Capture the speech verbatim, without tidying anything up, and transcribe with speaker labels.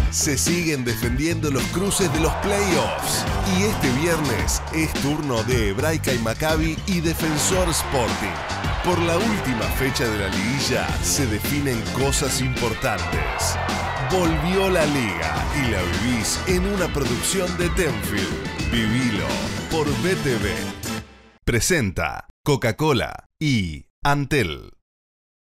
Speaker 1: Se siguen defendiendo los cruces de los playoffs. Y este viernes es turno de Hebraica y Maccabi y Defensor Sporting. Por la última fecha de la liguilla se definen cosas importantes. Volvió la liga y la vivís en una producción de Tenfield. Vivilo por B T V. Presenta Coca-Cola y Antel.